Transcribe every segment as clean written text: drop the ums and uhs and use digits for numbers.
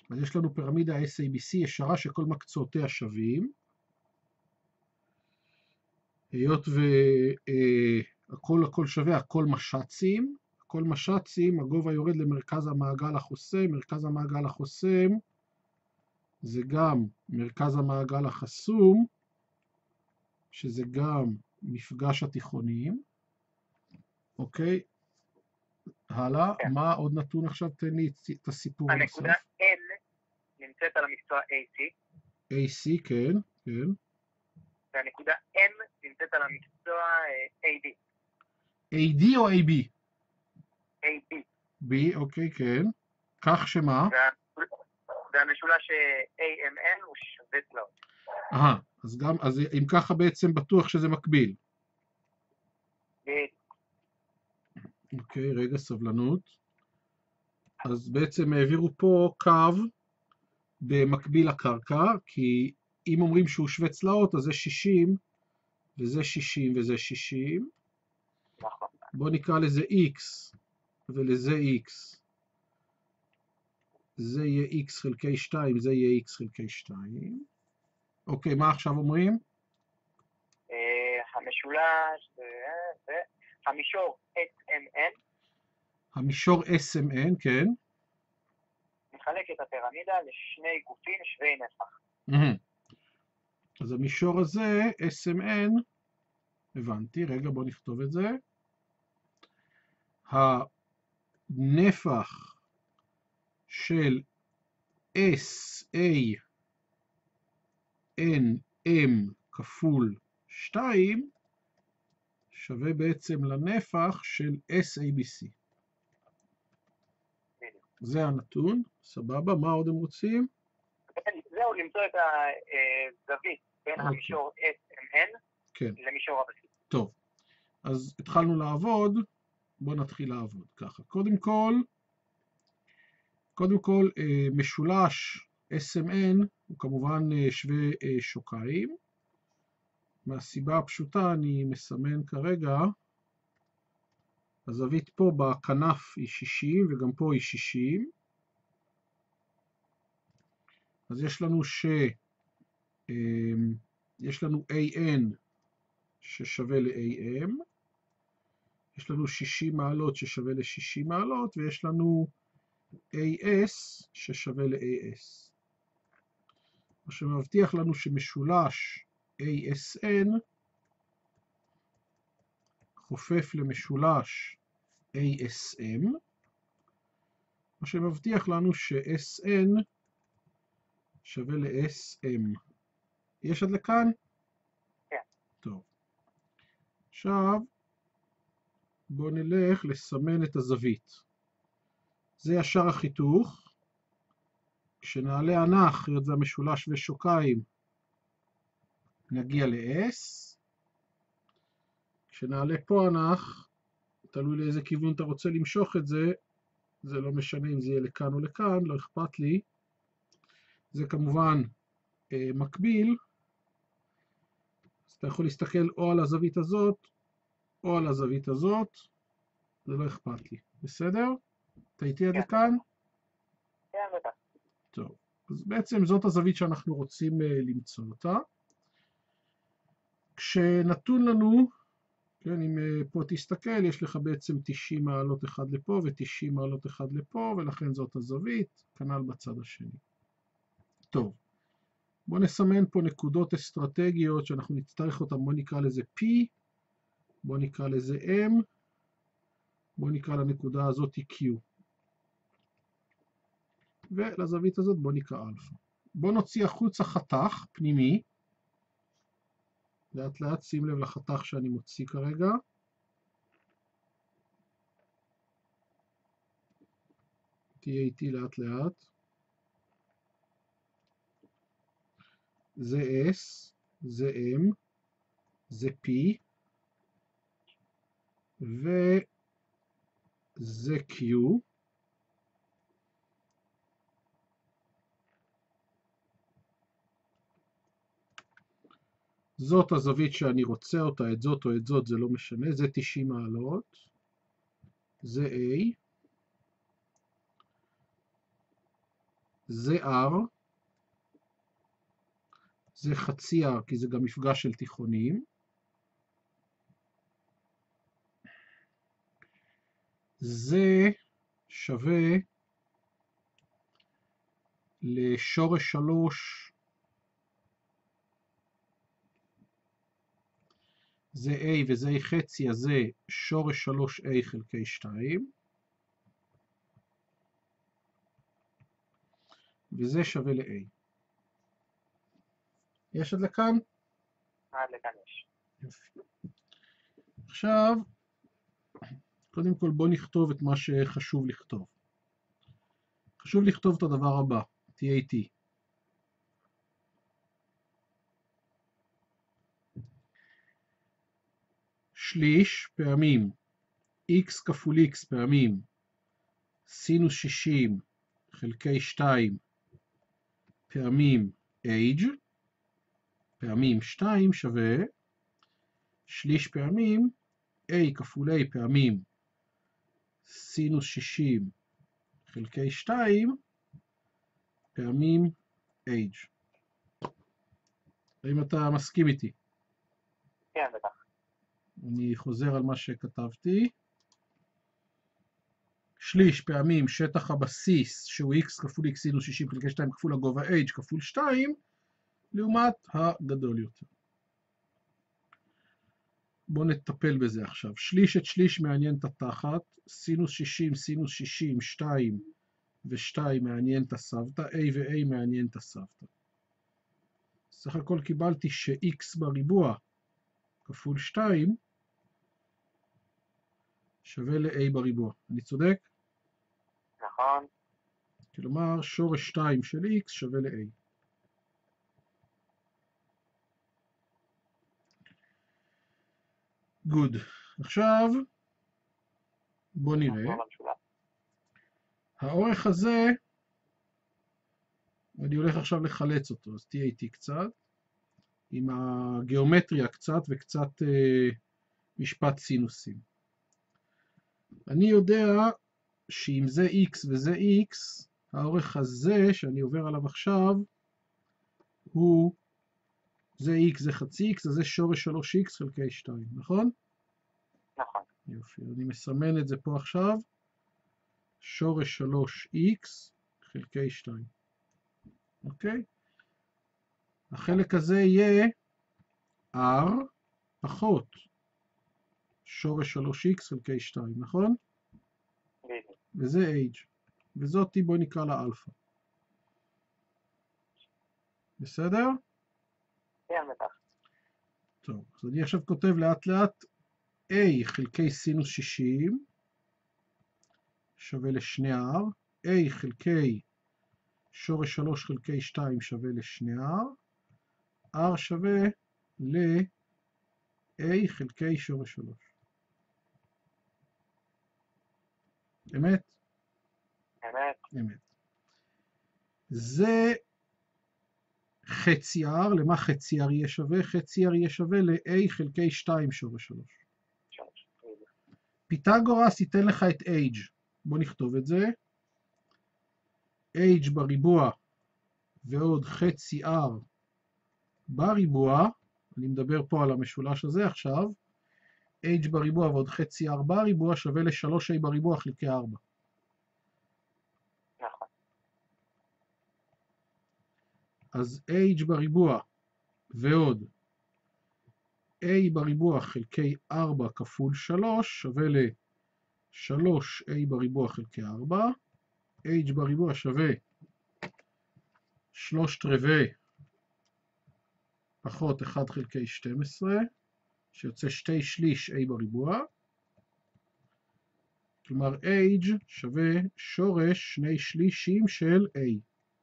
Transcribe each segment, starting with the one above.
אז יש לנו פירמידה SABC ישרה שכל מקצועותיה שווים. היות והכל שווה, הכל מש"צים. הכל מש"צים, הגובה יורד למרכז המעגל החוסם. מרכז המעגל החוסם זה גם מרכז המעגל החסום, שזה גם מפגש התיכונים. אוקיי, הלאה. כן. מה עוד נתון עכשיו? תן לי את הסיפור הנוסף. הנקודה N נמצאת על המקצוע AC, AC, כן, כן. והנקודה M נמצאת על המקצוע AD. AD או AB? AD. B, אוקיי, כן. כך שמה? והמשולש AMN הוא שווה צלעות. אז אם ככה בעצם בטוח שזה מקביל. אוקיי, רגע, סבלנות. אז בעצם העבירו פה קו במקביל לקרקע, כי אם אומרים שהוא שווה צלעות, אז זה 60, וזה 60 וזה 60. נכון. בואו נקרא לזה X, ולזה X. זה יהיה X חלקי 2, זה יהיה X חלקי 2. אוקיי, מה עכשיו אומרים? המשולש זה המישור SMN. המישור SMN, כן. מחלק את הפירמידה לשני גופים שווי נפח. אז המישור הזה, SMN, הבנתי, רגע בוא נכתוב את זה. הנפח של SANM כפול 2 שווה בעצם לנפח של SABC. זה הנתון, סבבה, מה עוד הם רוצים? זהו, למצוא את הזווית בין המישור SMN למישור הבסיס. טוב, אז התחלנו לעבוד, בואו נתחיל לעבוד ככה. קודם כל משולש SMN הוא כמובן שווה שוקיים. מהסיבה הפשוטה אני מסמן כרגע, הזווית פה בכנף היא 60 וגם פה היא 60. אז יש לנו AN ששווה ל-AM, יש לנו 60 מעלות ששווה ל-60 מעלות, ויש לנו AS ששווה ל-AS. מה שמבטיח לנו שמשולש ASN חופף למשולש ASM, מה שמבטיח לנו ש-SN שווה ל-SM. יש עד לכאן? כן. טוב. עכשיו, בואו נלך לסמן את הזווית. זה ישר החיתוך. כשנעלה אנך, היות והמשולש ושוקיים, נגיע ל-S. כשנעלה פה אנך, תלוי לאיזה כיוון אתה רוצה למשוך את זה, זה לא משנה אם זה יהיה לכאן או לכאן, לא אכפת לי. זה כמובן מקביל, אז אתה יכול להסתכל או על הזווית הזאת, או על הזווית הזאת, זה לא אכפת לי, בסדר? אתה איתי עד לכאן? כן, בטח. טוב, אז בעצם זאת הזווית שאנחנו רוצים למצוא אותה. כשנתון לנו, כן, אם פה תסתכל, יש לך בעצם 90 מעלות אחד לפה ו90 מעלות אחד לפה, ולכן זאת הזווית, כנ"ל בצד השני. טוב, בואו נסמן פה נקודות אסטרטגיות שאנחנו נצטרך אותן, בואו נקרא לזה P, בואו נקרא לזה M, בואו נקרא לנקודה הזאת Q. ולזווית הזאת בואו נקרא אלפא. בואו נוציא החוצה חתך פנימי, לאט לאט שים לב לחתך שאני מוציא כרגע. תהיה איתי לאט לאט. זה S, זה M, זה P, וזה Q. זאת הזווית שאני רוצה אותה, את זאת או את זאת, זה לא משנה, זה 90 מעלות, זה A, זה R, זה חצי R, כי זה גם מפגש של תיכונים. זה שווה לשורש 3, זה A וזה A חצי, אז זה שורש 3A חלקי 2. וזה שווה ל-A. יש עד לכאן? עד לכאן יש. יופי. עכשיו, קודם כל בוא נכתוב את מה שחשוב לכתוב. חשוב לכתוב את הדבר הבא, תהיה איתי. שליש פעמים x כפול x פעמים סינוס 60 חלקי 2 פעמים h פעמים 2 שווה שליש פעמים a כפול a פעמים סינוס 60 חלקי 2 פעמים h. האם אתה מסכים איתי? כן, בטח. אני חוזר על מה שכתבתי. שליש פעמים שטח הבסיס שהוא x כפול x סינוס 60 חלקי 2 כפול הגובה h כפול 2 לעומת הגדול יותר. בואו נטפל בזה עכשיו. שליש את שליש מעניין את התחת, סינוס 60, סינוס 60, 2 ו2 מעניין את הסבתא, a ו-a מעניין את הסבתא. סך הכל קיבלתי ש-x בריבוע כפול 2 שווה ל-a בריבוע. אני צודק? נכון. כלומר, שורש 2 של x שווה ל-a. גוד. עכשיו, בוא נראה. האורך הזה, אני הולך עכשיו לחלץ אותו, אז תהיה איתי קצת, עם הגיאומטריה קצת וקצת משפט סינוסים. אני יודע שאם זה x וזה x, האורך הזה שאני עובר עליו עכשיו, הוא, זה x זה חצי x, אז זה שורש 3x חלקי 2, נכון? נכון. יופי, אני מסמן את זה פה עכשיו, שורש 3x חלקי 2. אוקיי? החלק הזה יהיה r פחות שורש 3x חלקי 2, נכון? וזה h. וזאתי בואי נקרא לה אלפא. בסדר? כן, בטח. טוב, אז אני עכשיו כותב לאט לאט a חלקי סינוס 60 שווה ל2r, a חלקי שורש 3 חלקי 2 שווה ל2r, r שווה ל-a חלקי שורש 3. אמת? אמת. אמת. זה חצי r, למה חצי r יהיה שווה? חצי r יהיה שווה ל-a חלקי 2 שורש 3. פיתגורס ייתן לך את h. בוא נכתוב את זה. h בריבוע ועוד חצי r בריבוע, אני מדבר פה על המשולש הזה עכשיו, h בריבוע ועוד חצי r בריבוע שווה ל-3a בריבוע חלקי 4. נכון. אז h בריבוע ועוד a בריבוע חלקי 4 כפול 3 שווה ל-3a בריבוע חלקי 4, h בריבוע שווה 3/4 פחות 1 חלקי 12, שיוצא 2/3 a בריבוע, כלומר h שווה שורש 2/3 של a.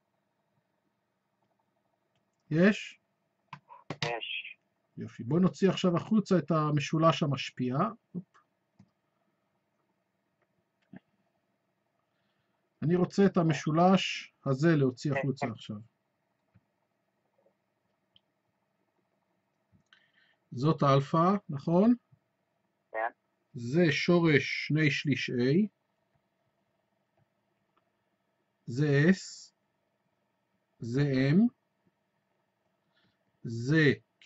יש? יש. יופי. בואו נוציא עכשיו החוצה את המשולש המשפיע. אני רוצה את המשולש הזה להוציא החוצה עכשיו. זאת האלפא, נכון? כן. זה שורש 2/3 a. זה s. זה M, זה Q,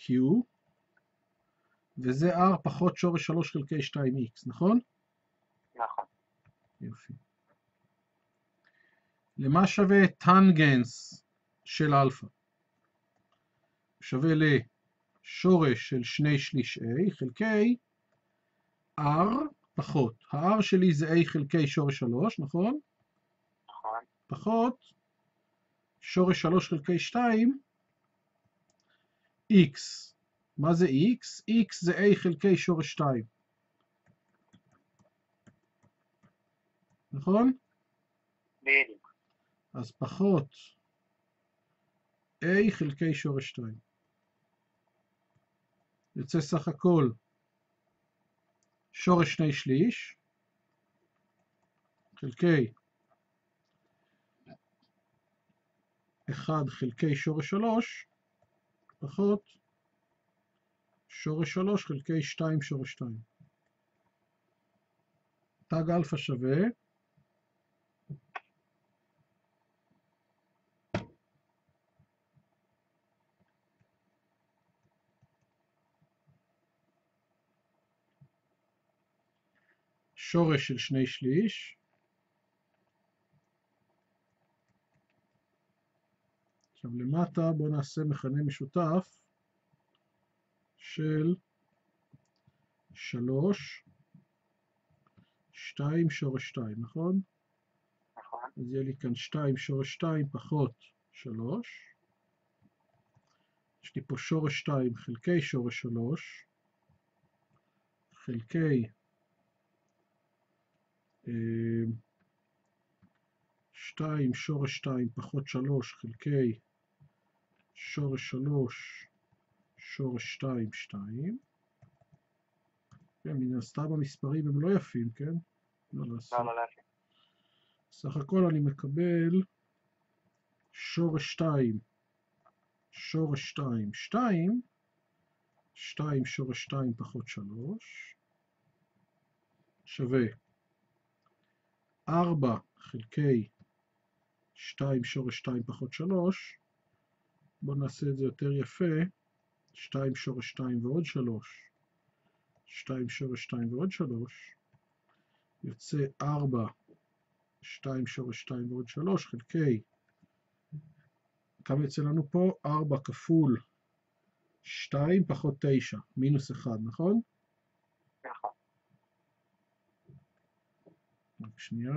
וזה R פחות שורש 3 חלקי 2X, נכון? נכון. יופי. למה שווה טנגנס של אלפא? שווה לשורש של 2/3 A חלקי R פחות. ה-R שלי זה A חלקי שורש 3, נכון? נכון. פחות שורש 3 חלקי 2 X. מה זה X? X זה A חלקי שורש 2. נכון? בדיוק. אז פחות A חלקי שורש 2. יוצא סך הכל שורש 2/3 חלקי 1 חלקי שורש 3 פחות שורש 3 חלקי 2 שורש 2. תג אלפא שווה שורש של 2/3 עכשיו למטה בואו נעשה מכנה משותף של 3, 2 שורש 2, נכון? נכון. אז יהיה לי כאן 2 שורש 2 פחות 3. יש לי פה שורש 2 חלקי שורש 3 חלקי 2 שורש 2 פחות 3 חלקי שורש 3 שורש 2 2. כן, מן הסתם המספרים הם לא יפים, כן? לא לעשות. לא יפים. סך הכל אני מקבל שורש 2 שורש 2 2 2 שורש 2 פחות 3 שווה 4 חלקי 2 שורש 2 פחות 3. בואו נעשה את זה יותר יפה. 2 שורש 2 ועוד 3. 2 שורש 2 ועוד 3. יוצא 4 2 שורש 2 ועוד 3 חלקי, כמה יוצא לנו פה? 4 כפול 2 פחות 9, מינוס 1, נכון? נכון. רק שנייה.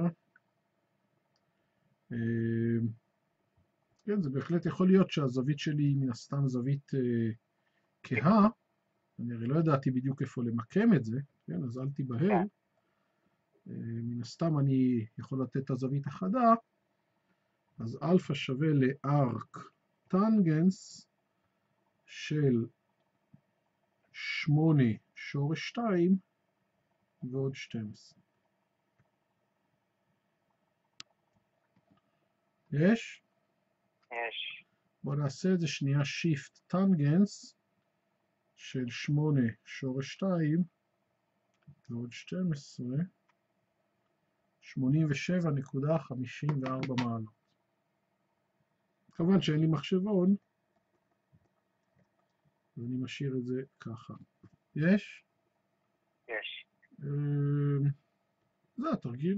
כן, זה בהחלט יכול להיות שהזווית שלי היא מן הסתם זווית כהה. אני הרי לא ידעתי בדיוק איפה למקם את זה, כן, אז אל תיבהל. מן הסתם אני יכול לתת את הזווית החדה, אז אלפא שווה לארק טנגנס של 8 שורש 2 ועוד 12. יש? יש. בואו נעשה את זה שנייה שיפט טנגנס של 8 שורש 2 ועוד 12, 87.54 מעלות. כמובן שאין לי מחשבון, ואני משאיר את זה ככה. יש? יש. זה התרגיל.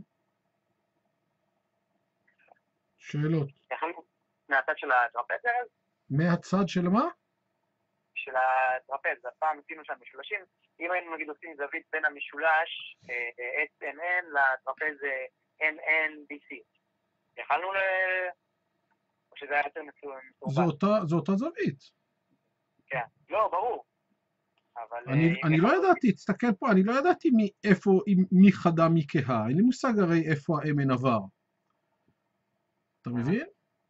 שאלות? מהצד של הטרפז? מהצד של מה? של הטרפז, הפעם עשינו שם משולשים. אם היינו נגיד עושים זווית בין המשולש SNN לטרפז NNBC, יכלנו או שזה היה יותר מסורבל? זו אותה זווית. כן, לא, ברור. אני לא ידעתי, תסתכל פה, אני לא ידעתי מי חדה מי כהה, אין לי מושג הרי איפה האמן עבר. אתה מבין?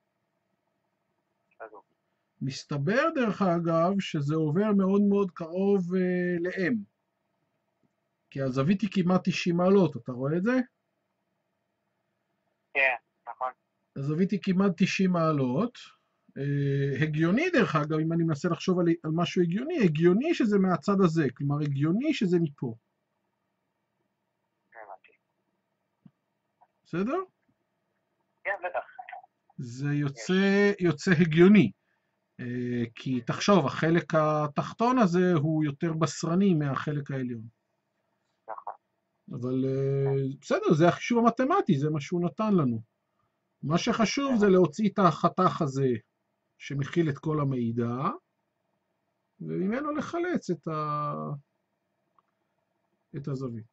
מסתבר דרך אגב שזה עובר מאוד מאוד קרוב ל-M. כי הזווית היא כמעט 90 מעלות, אתה רואה את זה? כן, נכון. הזווית היא כמעט 90 מעלות. הגיוני דרך אגב, אם אני מנסה לחשוב על משהו הגיוני, הגיוני שזה מהצד הזה, כלומר הגיוני שזה מפה. בסדר? כן, בטח. זה יוצא הגיוני. כי תחשוב, החלק התחתון הזה הוא יותר בשרני מהחלק העליון. נכון. אבל בסדר, זה החישוב המתמטי, זה מה שהוא נתן לנו. מה שחשוב זה להוציא את החתך הזה שמכיל את כל המידע, וממנו לחלץ את הזווית.